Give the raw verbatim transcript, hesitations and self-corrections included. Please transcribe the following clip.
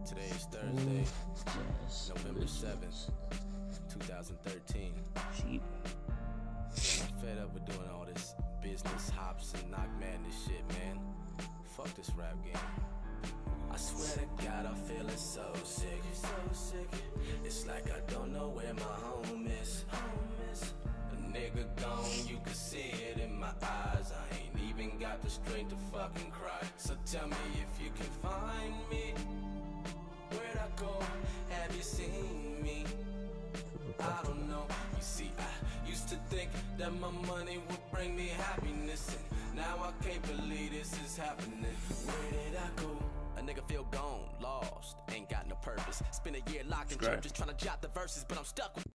Today is Thursday, November seventh, two thousand thirteen. Sheep. I'm fed up with doing all this business hops and knock madness shit, man. Fuck this rap game. I swear to God, I'm feeling so sick, so sick. It's like I don't know where my home is. Home is. A nigga gone, you can see it in my eyes. I ain't even got the strength to fucking cry. So tell me if you can find me. Where'd I go? Have you seen me? I don't know. You see, I used to think that my money would bring me happiness, and now I can't believe this is happening. Where did I go? A nigga feel gone, lost, ain't got no purpose. Spend a year locked in churches trying to jot the verses, but I'm stuck with